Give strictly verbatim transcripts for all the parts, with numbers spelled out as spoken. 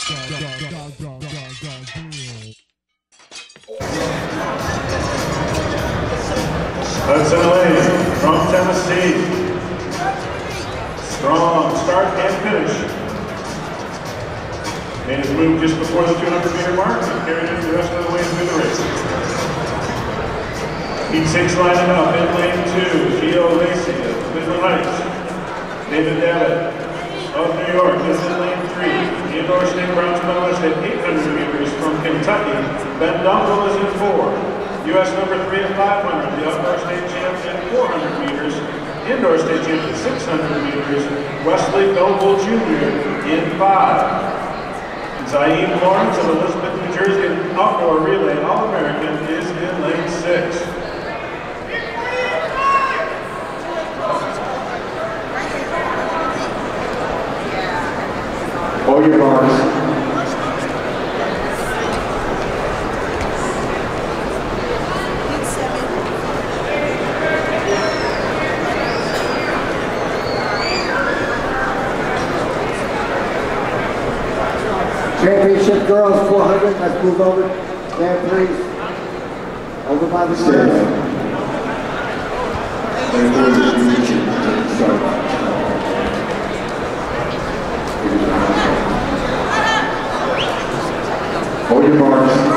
Hudson Lane from Tennessee. Strong start and finish. Made his move just before the two hundred meter mark and carried it the rest of the way through the race. Heat six lining up in lane two. Gio Lacey of Midland Heights. David Davitt of New York is in lane three. The indoor state bronze medalist at eight hundred meters from Kentucky. Ben Dunkel is in four. U S number three at five hundred, the outdoor state champ at four hundred meters, indoor state champ at six hundred meters, Wesley Noble Junior in five. Zaid Lawrence of Elizabeth, New Jersey, an outdoor relay All-American, is in lane six. Hold your bars. Championship girls four hundred, let's move over there please. Over by the stairs. Hold your bars.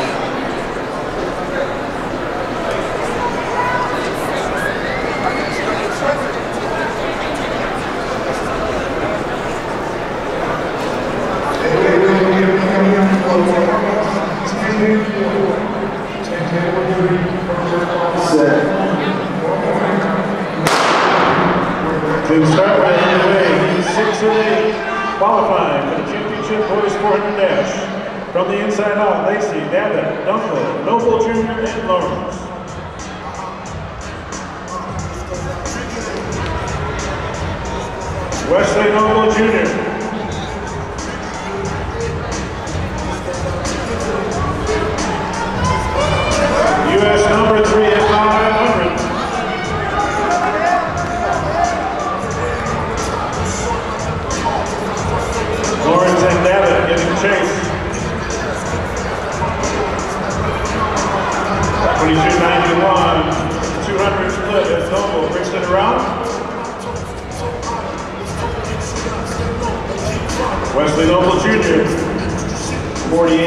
To start right underway, he's six and eight, qualifying for the championship boys four hundred dash. From the inside out, Lacey, Davitt, Dunkel, Noble Junior, and Lawrence. Wesley Noble Junior U S number three at five hundred. Lawrence and Davitt getting chase. twenty-two ninety-one, two hundred split as Noble brings it around. Wesley Noble Junior, forty-eight.